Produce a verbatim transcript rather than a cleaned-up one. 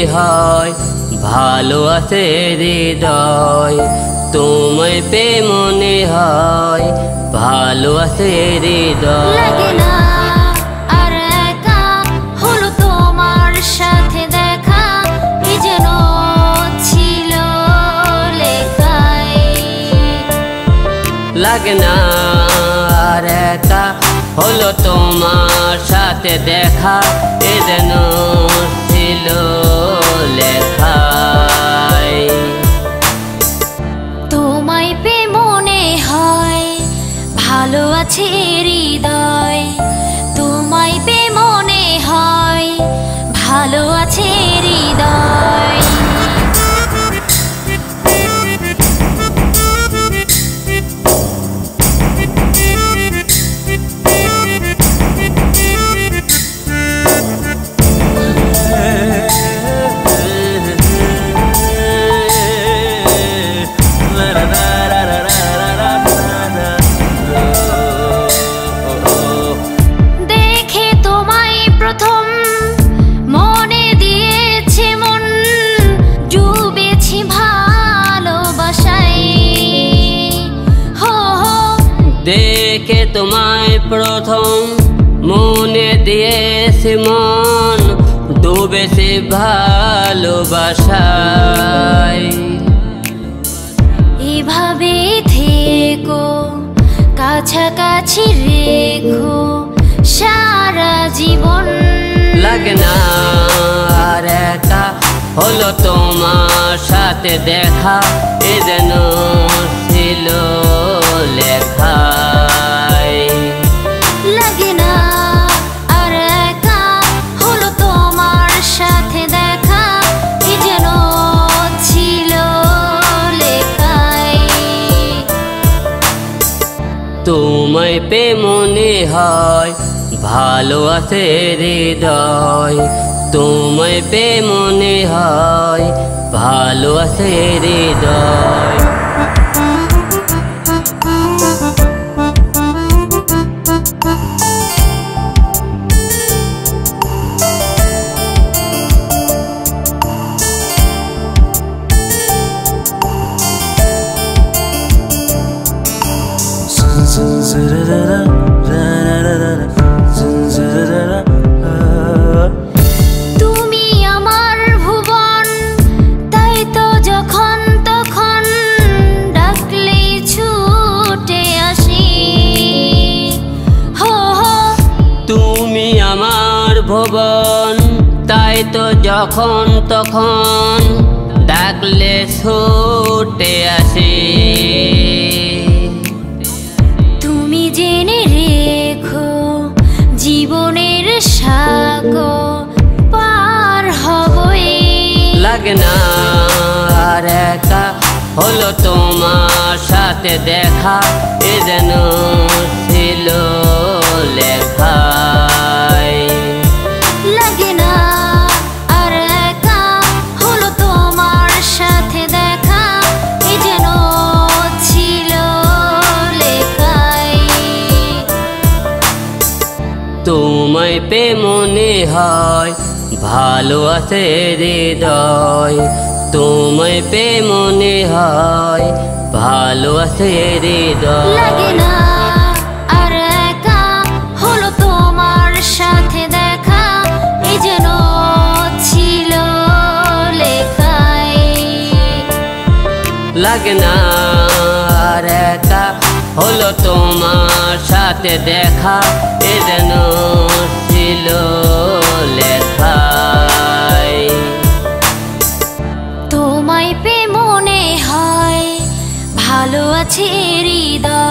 হয় ভালো আছে হৃদয় তোমায় পেয়ে মনে হয় ভালো আছে হৃদয় লাগে না আর একা হলো তোমার সাথে দেখা এ যেন ছিল লেখায় লাগে না আর একা হলো তোমার সাথে দেখা এ যেন ছিল লেখায় তোমায় পেয়ে মনে হয় ভালো আছে হৃদয় তোমায় পেয়ে মনে হয় ভালো আছে হৃদয় দেখে তোমায় প্রথম মনে দিয়েছি মন ডুবেছি ভালোবাসায় এভাবে থেকো কাছাকাছি রেখো সারা জীবন লাগে না আর একা হলো তোমার সাথে দেখা এ যেন ছিল লেখায় লাগে না আর একা হলো তোমার সাথে দেখা এ যেন ছিল লেখায় তোমায় পেয়ে মনে হয় ভালো আছে হৃদয় তোমায় পেয়ে মনে হয় ভালো আছে হৃদয় তুমি আমার ভুবন তাই তো যখন তখন ডাকলে ছুটে আসি হো হো তুমি আমার ভুবন তাই তো যখন তখন ডাকলে ছুটে আসি তুমি জেনে রেখো জীবনের সাগর পার হবই লাগে না আর একা হলো তোমার সাথে দেখা এ যেন ছিল লেখায় লাগে না আর একা হলো তোমার সাথে দেখা এ যেন ছিল লেখায় তোমায় পেয়ে মনে হয় ভালো আছে হৃদয় তোমায় পেয়ে মনে হয় ভালো আছে হৃদয় লাগে না আর একা হলো তোমার সাথে দেখা এ যেন ছিল লেখায় লাগে না আর একা হলো তোমার সাথে দেখা এ যেন ছিল লেখায় তোমায় পেয়ে মনে হয় ভালো আছে হৃদয়